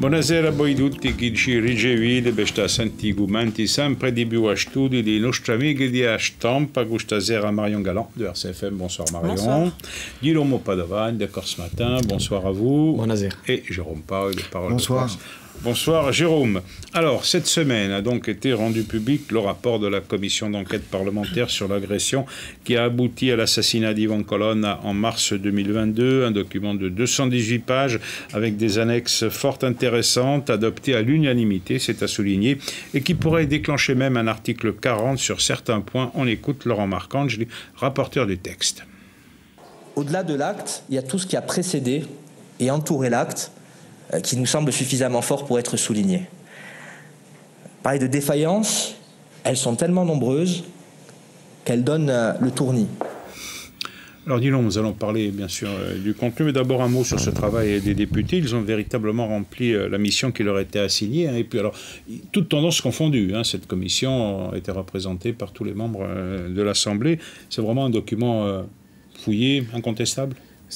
Buonasera a voi tutti chi ci ricevete per questa sentimenti sempre di più a studi di nostri amici di Stampa. Questa sera Marion Galland de RCFM. Bonsoir Marion. Bonsoir. Guillaume Padovan de Corse Matin. Bonsoir à vous. Buonasera. Et Jérôme Paul de Parole Bonsoir. de Corse. Bonsoir Jérôme. Alors, cette semaine a donc été rendu public le rapport de la commission d'enquête parlementaire sur l'agression qui a abouti à l'assassinat d'Yvon Colonna en mars 2022, un document de 218 pages avec des annexes fort intéressantes, adoptées à l'unanimité, c'est à souligner, et qui pourrait déclencher même un article 40 sur certains points. On écoute Laurent Marcangeli, rapporteur du texte. Au-delà de l'acte, il y a tout ce qui a précédé et entouré l'acte, qui nous semble suffisamment fort pour être souligné. Parler de défaillances, elles sont tellement nombreuses qu'elles donnent le tournis. Alors dis-nous, nous allons parler bien sûr du contenu, mais d'abord un mot sur ce travail des députés. Ils ont véritablement rempli la mission qui leur était assignée. Et puis alors, toutes tendances confondues, cette commission a été représentée par tous les membres de l'Assemblée. C'est vraiment un document fouillé, incontestable.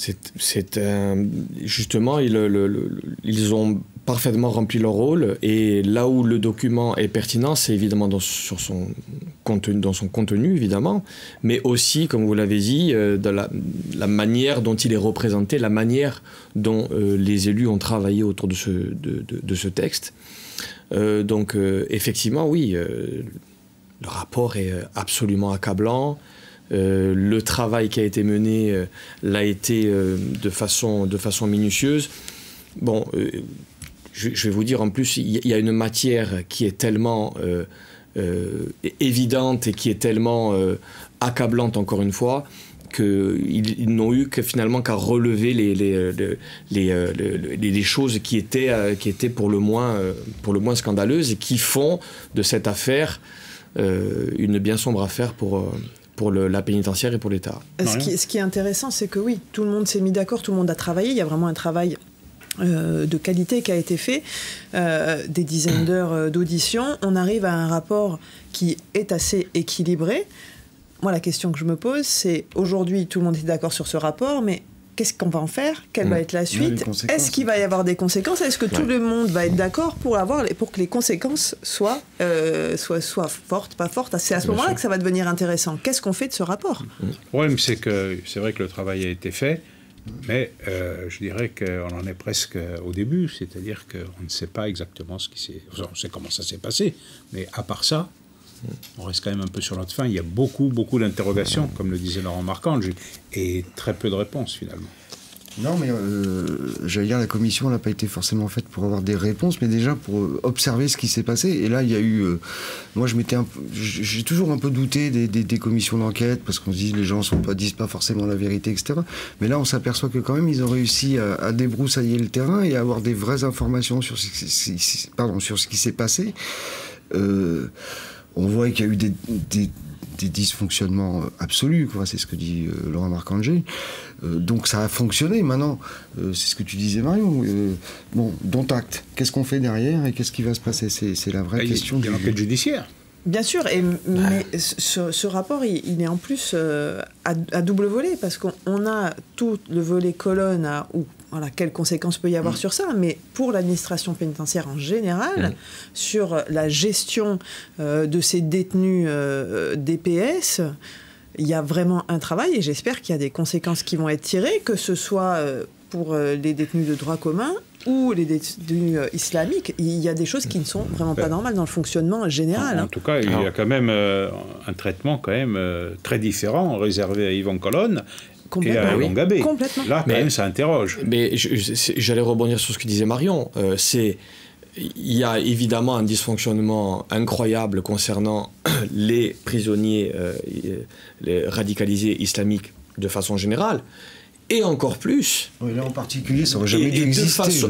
Justement, ils ont parfaitement rempli leur rôle, et là où le document est pertinent, c'est évidemment dans son contenu, évidemment, mais aussi, comme vous l'avez dit, de la manière dont il est représenté, la manière dont les élus ont travaillé autour de ce texte. Donc, effectivement, oui, le rapport est absolument accablant. Le travail qui a été mené l'a été de façon minutieuse. Bon, je vais vous dire, en plus, il y a une matière qui est tellement évidente et qui est tellement accablante, encore une fois, qu'ils n'ont eu que finalement qu'à relever les choses qui étaient pour le moins scandaleuses, et qui font de cette affaire une bien sombre affaire pour la pénitentiaire et pour l'État. Ce qui est intéressant, c'est que oui, tout le monde s'est mis d'accord, tout le monde a travaillé. Il y a vraiment un travail de qualité qui a été fait, des dizaines d'heures d'audition. On arrive à un rapport qui est assez équilibré. Moi, la question que je me pose, c'est aujourd'hui, tout le monde est d'accord sur ce rapport, mais qu'est-ce qu'on va en faire? Quelle va être la suite? Est-ce qu'il va y avoir des conséquences? Est-ce que tout le monde va être d'accord pour que les conséquences soient fortes, pas fortes? C'est à ce moment-là que ça va devenir intéressant. Qu'est-ce qu'on fait de ce rapport? Le problème, c'est vrai que le travail a été fait, mais je dirais qu'on en est presque au début, c'est-à-dire qu'on ne sait pas exactement ce qui s'est... On sait comment ça s'est passé, mais à part ça, on reste quand même un peu sur notre faim. Il y a beaucoup d'interrogations, comme le disait Laurent Marcangeli, et très peu de réponses, finalement. Non, mais j'allais dire, la commission n'a pas été forcément faite pour avoir des réponses, mais déjà pour observer ce qui s'est passé. Et là, il y a eu... moi, j'ai toujours un peu douté des commissions d'enquête, parce qu'on se dit les gens disent pas forcément la vérité, etc. Mais là, on s'aperçoit que quand même, ils ont réussi à débroussailler le terrain et à avoir des vraies informations sur ce qui s'est passé. On voit qu'il y a eu des dysfonctionnements absolus, quoi. C'est ce que dit Laurent Marcangeli. Donc ça a fonctionné. Maintenant, c'est ce que tu disais, Marion. Dont acte. Qu'est-ce qu'on fait derrière et qu'est-ce qui va se passer? C'est la vraie question. Il y a l'enquête judiciaire. Bien sûr, mais ce rapport, il est en plus à double volet, parce qu'on a tout le volet colonne quelles conséquences peut y avoir sur ça, mais pour l'administration pénitentiaire en général, sur la gestion de ces détenus DPS, il y a vraiment un travail, et j'espère qu'il y a des conséquences qui vont être tirées, que ce soit pour les détenus de droit commun ou les détenus islamiques. Il y a des choses qui ne sont vraiment pas normales dans le fonctionnement général. En tout cas, il y a quand même un traitement très différent réservé à Yvon Colonna et à Yvon Gabé. Là, quand même, ça interroge. Mais j'allais rebondir sur ce que disait Marion. Il y a évidemment un dysfonctionnement incroyable concernant les prisonniers les radicalisés islamiques de façon générale. Et encore plus... Oui, là en particulier, ça n'aurait jamais dû exister.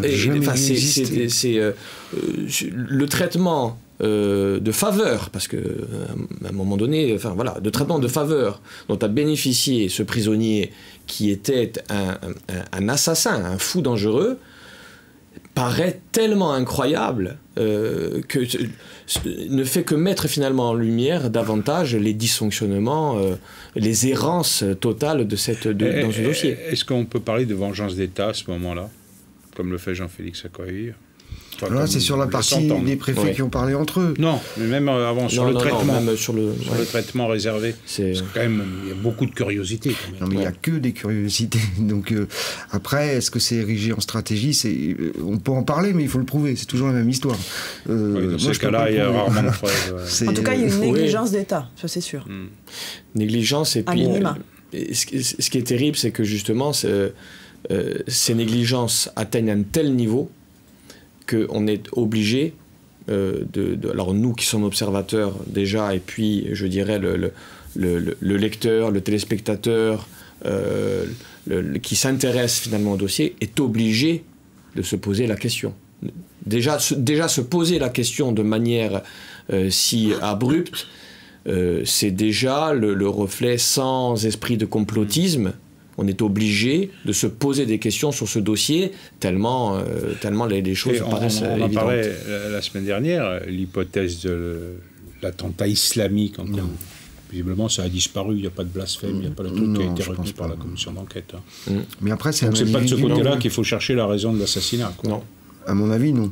Le traitement de faveur, parce qu'à un moment donné, de traitement de faveur dont a bénéficié ce prisonnier qui était un assassin, un fou dangereux, paraît tellement incroyable que ne fait que mettre finalement en lumière davantage les dysfonctionnements, les errances totales dans ce dossier. Est-ce qu'on peut parler de vengeance d'État à ce moment-là, comme le fait Jean-Félix Acquavive? Enfin, là, c'est sur la partie des préfets qui ont parlé entre eux. Non, mais même avant, sur le traitement. Non, même sur le traitement réservé. Parce que quand même, il y a beaucoup de curiosité. Quand même. Non, mais il n'y a que des curiosités. Donc, après, est-ce que c'est érigé en stratégie? On peut en parler, mais il faut le prouver. C'est toujours la même histoire. Dans ce cas-là, il y a rarement de preuves. En tout cas, il y a une négligence d'État, ça c'est sûr. Négligence, et puis... ce qui est terrible, c'est que justement, ces négligences atteignent un tel niveau qu'on est obligé, alors nous qui sommes observateurs déjà, et puis je dirais le lecteur, le téléspectateur qui s'intéresse finalement au dossier, est obligé de se poser la question. Déjà se poser la question de manière si abrupte, c'est déjà le reflet sans esprit de complotisme. On est obligé de se poser des questions sur ce dossier, tellement les choses paraissent évidentes. On en parlait la semaine dernière, l'hypothèse de l'attentat islamique. Visiblement, ça a disparu, il n'y a pas de blasphème, il n'y a pas de truc qui a été retenu par la commission d'enquête. Mais après, c'est pas de ce côté-là qu'il faut chercher la raison de l'assassinat. Non. À mon avis, non.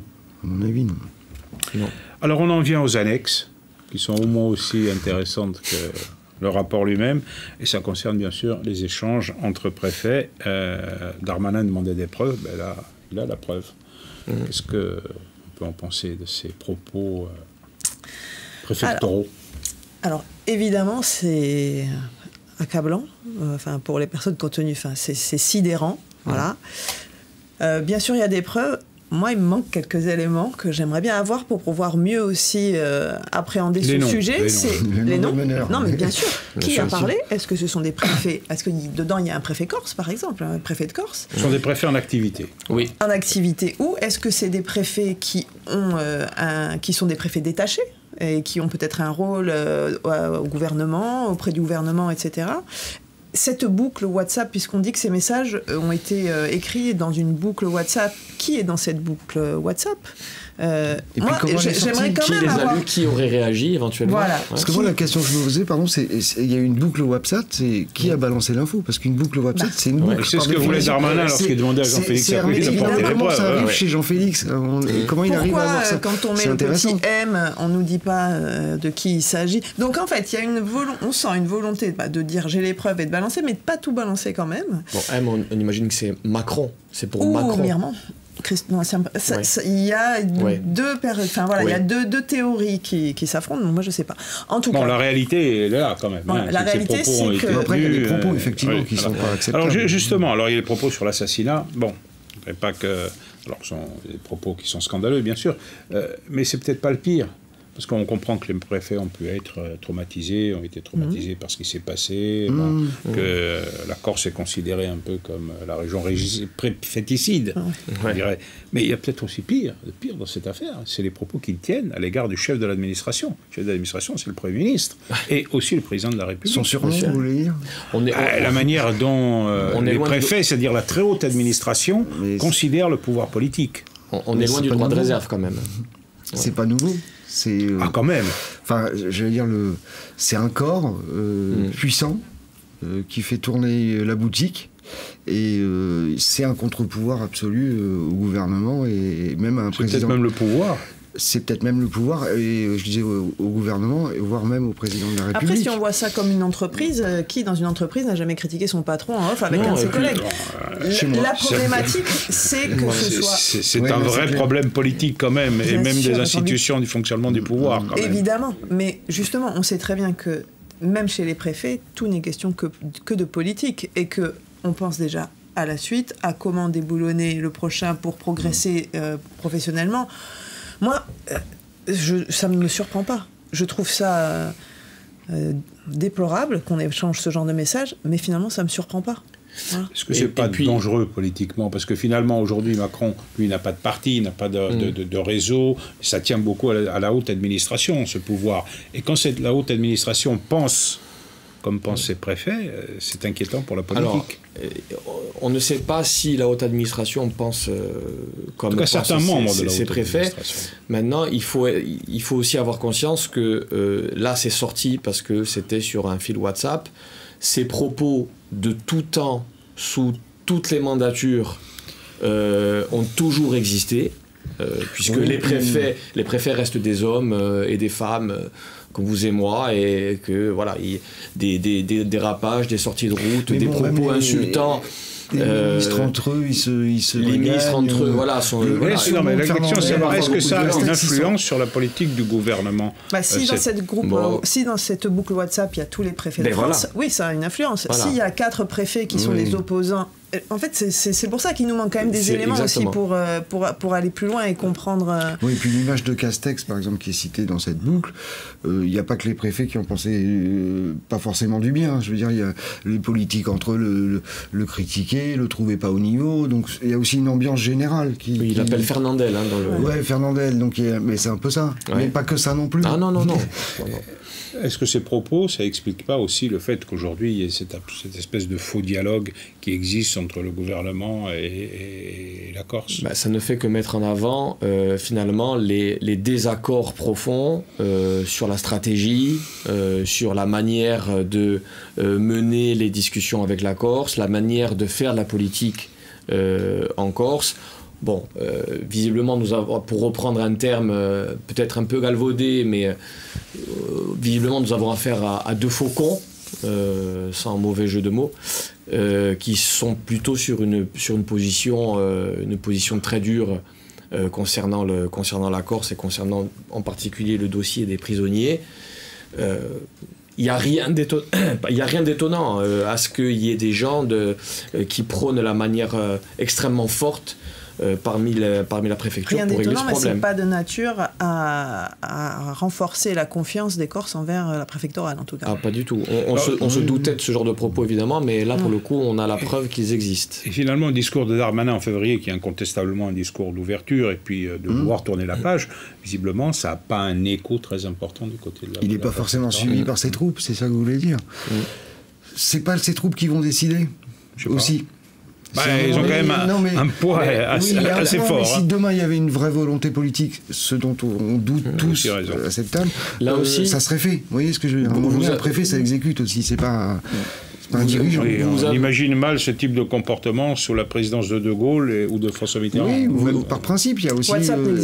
Non. Alors, on en vient aux annexes, qui sont au moins aussi intéressantes que le rapport lui-même, et ça concerne bien sûr les échanges entre préfets. Darmanin demandait des preuves, ben là, il a la preuve. Qu'est-ce qu'on peut en penser de ces propos préfectoraux? Alors, évidemment, c'est accablant, pour les personnes qui ont tenu, c'est sidérant, voilà. Bien sûr, il y a des preuves. Moi, il me manque quelques éléments que j'aimerais bien avoir pour pouvoir mieux aussi appréhender ce sujet. Les noms. Non, mais bien sûr. Qui a parlé? Est-ce que ce sont des préfets? Est-ce que dedans il y a un préfet corse, par exemple, un préfet de Corse? Ce sont des préfets en activité. Oui. En activité. Ou est-ce que c'est des préfets qui sont des préfets détachés et qui ont peut-être un rôle au gouvernement, auprès du gouvernement, etc. Cette boucle WhatsApp, puisqu'on dit que ces messages ont été écrits dans une boucle WhatsApp, qui est dans cette boucle WhatsApp? Moi, j'aimerais quand même avoir... Qui aurait réagi éventuellement? Voilà. Parce que moi, la question que je me posais, pardon, il y a une boucle WhatsApp, c'est qui a balancé l'info? Parce qu'une boucle WhatsApp, c'est une boucle. C'est ce que voulait Darmanin lorsqu'il demandait à Jean-Félix Sarkozy de porter les preuves. Comment ça arrive chez Jean-Félix? Comment il arrive à avoir ça? Quand on met le petit M, on nous dit pas de qui il s'agit. Donc en fait, il y a on sent une volonté de dire j'ai les preuves et de balancer, mais de pas tout balancer quand même. Bon, M, on imagine que c'est Macron. C'est pour Macron. Miremont. Il y a il y a deux théories qui s'affrontent, donc moi je sais pas. En tout cas, la réalité elle est là quand même. La réalité, c'est que... Après, il y a des propos, effectivement, qui sont pas acceptables. Alors justement, il y a les propos sur l'assassinat. Bon, je ne pas que... Alors, ce sont des propos qui sont scandaleux, bien sûr, mais c'est peut-être pas le pire. Parce qu'on comprend que les préfets ont pu être traumatisés, ont été traumatisés par ce qui s'est passé, que la Corse est considérée un peu comme la région préféticide, on dirait. Mais il y a peut-être aussi pire dans cette affaire, c'est les propos qu'ils tiennent à l'égard du chef de l'administration. Le chef de l'administration, c'est le Premier ministre, et aussi le président de la République. Son surnom, vous voulez dire? La manière dont les préfets, c'est-à-dire la très haute administration, considèrent le pouvoir politique. On est loin du droit de réserve, quand même. C'est pas nouveau. Quand même. Enfin, je veux dire, c'est un corps puissant qui fait tourner la boutique, et c'est un contre-pouvoir absolu au gouvernement et même à un président. C'est peut-être même le pouvoir. C'est peut-être même le pouvoir, et je disais au gouvernement, voire même au président de la République. Après, si on voit ça comme une entreprise, qui dans une entreprise n'a jamais critiqué son patron en off avec un de ses collègues? La problématique, c'est que ce soit... C'est un vrai problème politique quand même, et même des institutions du fonctionnement du pouvoir quand même. Évidemment, mais justement, on sait très bien que même chez les préfets, tout n'est question que de politique, et qu'on pense déjà à la suite, à comment déboulonner le prochain pour progresser professionnellement. Moi, ça ne me surprend pas. Je trouve ça déplorable qu'on échange ce genre de messages, mais finalement, ça ne me surprend pas. Voilà. Est-ce que c'est pas dangereux politiquement? Parce que finalement, aujourd'hui, Macron, lui, n'a pas de parti, n'a pas de réseau. Ça tient beaucoup à la haute administration, ce pouvoir. Et quand la haute administration pense comme pensent ces préfets, c'est inquiétant pour la politique. Alors, on ne sait pas si la haute administration pense comme pensent certains membres de la ces haute préfets. administration. Maintenant, il faut aussi avoir conscience que là, c'est sorti parce que c'était sur un fil WhatsApp. Ces propos de tout temps, sous toutes les mandatures, ont toujours existé. puisque les préfets restent des hommes et des femmes comme vous et moi, et que voilà, des dérapages, des sorties de route, des propos insultants. Les ministres entre eux, ils se les ministres entre eux, voilà, sont. Mais la question, c'est est-ce que ça a une influence sur la politique du gouvernement? Si dans cette boucle WhatsApp, il y a tous les préfets de France, oui, ça a une influence. Voilà. S'il y a 4 préfets qui sont des opposants, en fait, c'est pour ça qu'il nous manque quand même des éléments aussi pour aller plus loin et comprendre. Oui, et puis l'image de Castex, par exemple, qui est citée dans cette boucle, il n'y a pas que les préfets qui ont pensé pas forcément du bien. Je veux dire, il y a les politiques entre eux le critiquaient, le trouvaient pas au niveau. Donc il y a aussi une ambiance générale qui. Oui, il appelle Fernandel dans le. Ouais, Fernandel. Donc mais c'est un peu ça. Ouais. Mais pas que ça non plus. Ah non. Est-ce que ces propos, ça explique pas aussi le fait qu'aujourd'hui il y ait cette espèce de faux dialogue qui existe entre le gouvernement et la Corse? Ça ne fait que mettre en avant finalement les désaccords profonds sur la stratégie, sur la manière de mener les discussions avec la Corse, la manière de faire la politique en Corse. Bon, visiblement, nous avons, pour reprendre un terme peut-être un peu galvaudé, mais visiblement, nous avons affaire à 2 faucons, sans mauvais jeu de mots, qui sont plutôt sur une position très dure concernant la Corse et concernant en particulier le dossier des prisonniers. Il n'y a rien d'étonnant à ce qu'il y ait des gens qui prônent la manière extrêmement forte parmi la préfecture pour régler ce problème. Mais ce n'est pas de nature à renforcer la confiance des Corses envers la préfectorale, en tout cas. Ah, pas du tout. On se doutait de ce genre de propos, évidemment, mais là, pour le coup, on a la preuve qu'ils existent. Et finalement, le discours de Darmanin en février, qui est incontestablement un discours d'ouverture et puis de vouloir tourner la page, visiblement, ça n'a pas un écho très important du côté de la. Il n'est pas forcément suivi par ses troupes, c'est ça que vous voulez dire. C'est pas ces troupes qui vont décider aussi. Ils ont quand même un poids assez fort. Mais si demain il y avait une vraie volonté politique, ce dont on doute tous à cette table, là aussi, ça serait fait. Vous voyez ce que je veux dire? Un préfet, ça exécute aussi. C'est pas un dirigeant. On imagine mal ce type de comportement sous la présidence de De Gaulle ou de François Mitterrand. Oui, par principe, il y a aussi.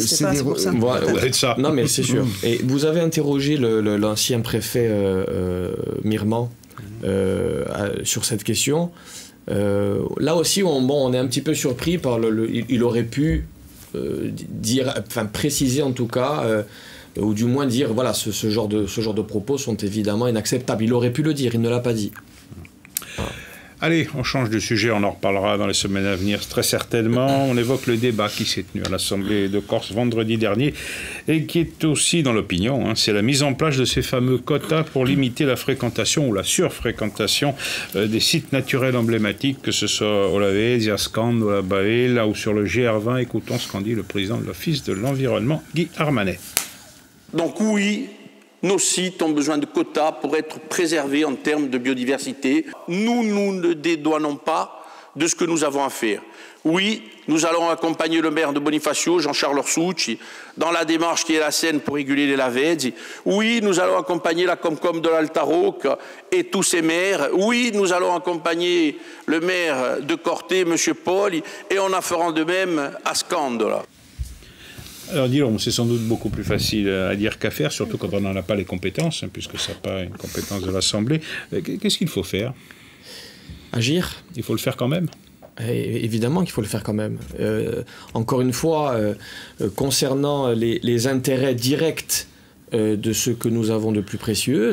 Non, mais c'est sûr. Et vous avez interrogé l'ancien préfet Mirman sur cette question. Là aussi, on est un petit peu surpris par il aurait pu préciser en tout cas, ou du moins dire voilà, ce genre de propos sont évidemment inacceptables. Il aurait pu le dire, il ne l'a pas dit. Allez, on change de sujet, on en reparlera dans les semaines à venir très certainement. On évoque le débat qui s'est tenu à l'Assemblée de Corse vendredi dernier et qui est aussi dans l'opinion. C'est la mise en place de ces fameux quotas pour limiter la fréquentation ou la surfréquentation des sites naturels emblématiques, que ce soit au Lavezia, Scande, au Baella ou sur le GR20. Écoutons ce qu'en dit le président de l'Office de l'environnement, Guy Armanet. Donc oui, nos sites ont besoin de quotas pour être préservés en termes de biodiversité. Nous ne dédouanons pas de ce que nous avons à faire. Oui, nous allons accompagner le maire de Bonifacio, Jean-Charles Orsucci, dans la démarche qui est la sienne pour réguler les lavezzi. Oui, nous allons accompagner la Comcom de l'Altaroc et tous ses maires. Oui, nous allons accompagner le maire de Corté, M. Poli, et on en fera de même à Scandola. Alors disons, c'est sans doute beaucoup plus facile à dire qu'à faire, surtout quand on n'en a pas les compétences, puisque ça n'a pas une compétence de l'Assemblée. Qu'est-ce qu'il faut faire? Agir. Il faut le faire quand même? Évidemment qu'il faut le faire quand même. Encore une fois, concernant les intérêts directs de ce que nous avons de plus précieux,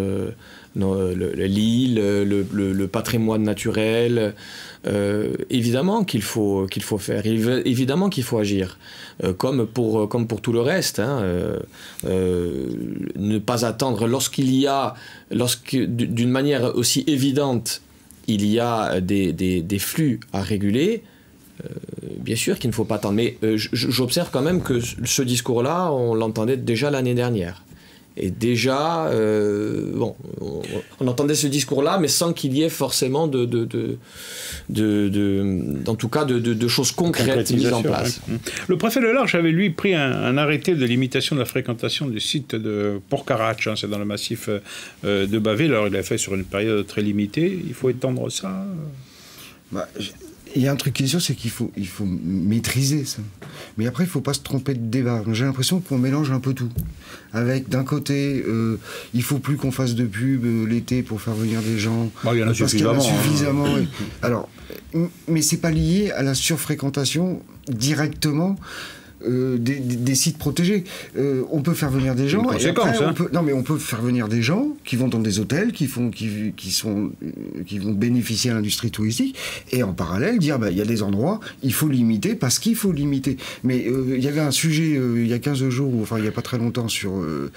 l'île, le patrimoine naturel, évidemment qu'il faut faire, évidemment qu'il faut agir, comme pour tout le reste. Ne pas attendre d'une manière aussi évidente, il y a des flux à réguler. Bien sûr qu'il ne faut pas attendre, mais j'observe quand même que ce discours-là, on l'entendait déjà l'année dernière. Et déjà, on entendait ce discours-là, mais sans qu'il y ait forcément en tout cas, de choses concrètes mises en place. Ouais. Le préfet de l'Arche avait, lui, pris un arrêté de limitation de la fréquentation du site de Porcarache, c'est dans le massif de Baville. Alors, il l'a fait sur une période très limitée. Il faut étendre ça Il y a un truc qui est sûr, c'est qu'il faut maîtriser ça. Mais après, il ne faut pas se tromper de débat. J'ai l'impression qu'on mélange un peu tout. Avec, d'un côté, il ne faut plus qu'on fasse de pub l'été pour faire venir des gens. Il y en a suffisamment. Alors, mais ce n'est pas lié à la surfréquentation directement des sites protégés. On peut faire venir des gens. On peut faire venir des gens qui vont dans des hôtels, qui vont bénéficier à l'industrie touristique, et en parallèle dire il y a des endroits, il faut limiter parce qu'il faut limiter. Mais il y avait un sujet il y a 15 jours, il n'y a pas très longtemps sur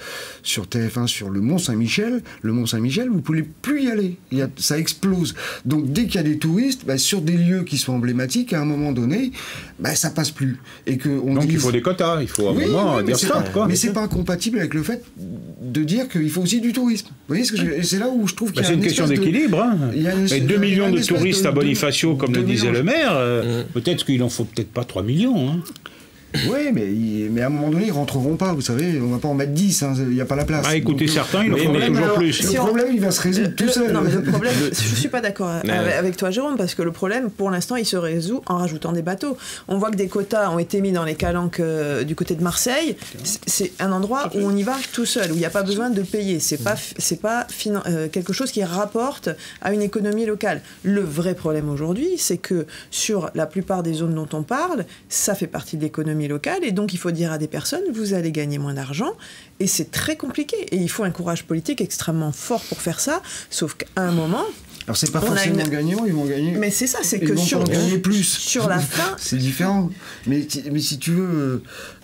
TF1 sur le Mont Saint-Michel. Le Mont Saint-Michel, vous ne pouvez plus y aller. Ça explose. Donc dès qu'il y a des touristes, sur des lieux qui sont emblématiques, à un moment donné, ça passe plus. Et il faut des quotas, il faut à un moment dire stop. Mais c'est pas incompatible avec le fait de dire qu'il faut aussi du tourisme. Vous voyez ce que c'est là où je trouve qu'il y a c'est une question d'équilibre. Mais 2 millions de touristes à Bonifacio, comme le disait le maire, peut-être qu'il en faut peut-être pas 3 millions. Oui, mais à un moment donné, ils ne rentreront pas, vous savez, on ne va pas en mettre 10, il n'y a pas la place. Écoutez, certains, ils en font toujours plus. Le problème, il va se résoudre tout seul. Non, mais le problème, je ne suis pas d'accord avec toi, Jérôme, parce que le problème, pour l'instant, il se résout en rajoutant des bateaux. On voit que des quotas ont été mis dans les calanques du côté de Marseille. C'est un endroit où on y va tout seul, où il n'y a pas besoin de payer. C'est pas quelque chose qui rapporte à une économie locale. Le vrai problème aujourd'hui, c'est que sur la plupart des zones dont on parle, ça fait partie de l'économie locale, et donc il faut dire à des personnes vous allez gagner moins d'argent, et c'est très compliqué, et il faut un courage politique extrêmement fort pour faire ça, sauf qu'à un moment alors c'est pas forcément gagnant, ils vont gagner. Mais c'est ça, c'est que sur gagner plus. Sur la fin, c'est différent. Mais si tu veux,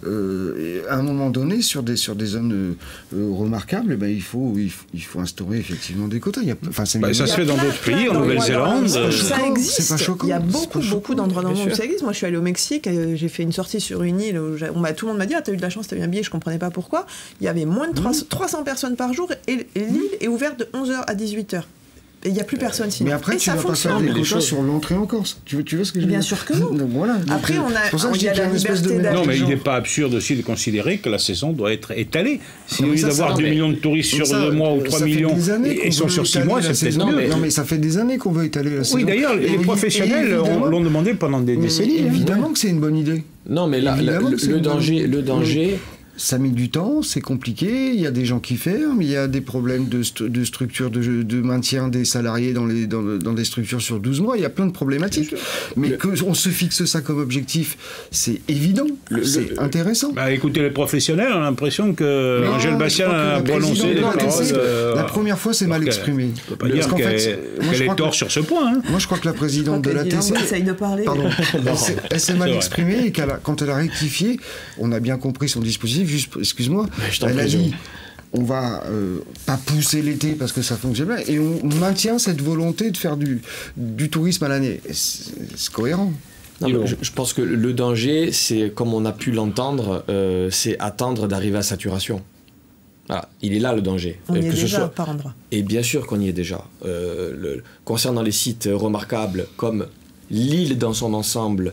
à un moment donné, sur des zones remarquables, il faut instaurer effectivement des quotas. Ça se fait dans d'autres pays, en Nouvelle-Zélande. Ça existe. C'est pas choquant. Il y a beaucoup d'endroits dans le monde où ça existe. Moi, je suis allée au Mexique, j'ai fait une sortie sur une île où tout le monde m'a dit t'as eu de la chance, t'as eu un billet, je comprenais pas pourquoi. Il y avait moins de 300 personnes par jour, et l'île est ouverte de 11h à 18h. Et il n'y a plus personne sinon. Mais après, tu vas pas faire des quotas sur l'entrée en Corse. Tu veux ce que je veux dire ? Bien sûr que non. Donc, voilà. Après, il y a la liberté d'aller. Non, mais il n'est pas absurde aussi de considérer que la saison doit être étalée. Si au lieu d'avoir 2 millions de touristes sur 2 mois ou 3 millions, et sont sur 6 mois, c'est peut-être mieux. Non, mais ça fait des années qu'on veut étaler la saison. Oui, d'ailleurs, les professionnels l'ont demandé pendant des décennies. Évidemment que c'est une bonne idée. Non, mais là, le danger... Ça met du temps, c'est compliqué, il y a des gens qui ferment, il y a des problèmes de structure, de maintien des salariés dans des structures sur 12 mois, il y a plein de problématiques. Mais qu'on se fixe ça comme objectif, c'est évident, c'est intéressant. Écoutez, les professionnels ont l'impression que Angèle Bastian a prononcé des paroles... La première fois, c'est mal exprimé. On ne peut pas dire qu'elle est tort sur ce point. Moi, je crois que la présidente de l'ATC... essaye de parler. Pardon. Elle s'est mal exprimée, et quand elle a rectifié, on a bien compris son dispositif. Juste, excuse-moi, elle a dit on va pas pousser l'été parce que ça fonctionne bien, et on maintient cette volonté de faire du tourisme à l'année. C'est cohérent. Non, je pense que le danger, c'est, comme on a pu l'entendre, c'est attendre d'arriver à saturation. Voilà, il est là le danger. On y est déjà par endroit. Et bien sûr qu'on y est déjà. Concernant les sites remarquables comme l'île dans son ensemble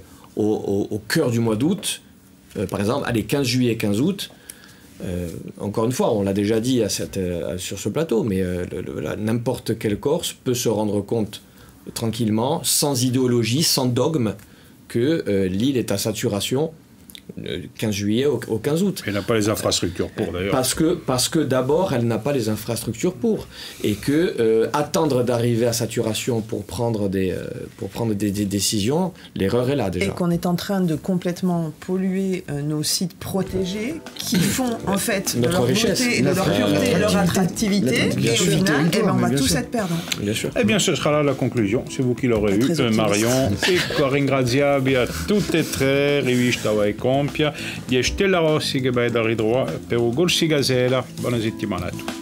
au cœur du mois d'août, par exemple, allez, 15 juillet, 15 août, encore une fois, on l'a déjà dit sur ce plateau, mais n'importe quel Corse peut se rendre compte tranquillement, sans idéologie, sans dogme, que l'île est à saturation 15 juillet au 15 août. Elle n'a pas les infrastructures pour, d'ailleurs. Parce que d'abord, elle n'a pas les infrastructures pour. Et que attendre d'arriver à saturation pour prendre des décisions, l'erreur est là déjà. Et qu'on est en train de complètement polluer nos sites protégés qui font en fait de leur beauté, de leur pureté, de leur attractivité. Et au final, on va tous être perdants. Bien sûr. Eh bien, ce sera là la conclusion. C'est vous qui l'aurez eu, Marion. E ringraziabi a tutte e tre, rivista e compia, di Stella Rossi che vai da ridroa per Gorsi Gazela. Buona settimana a tutti.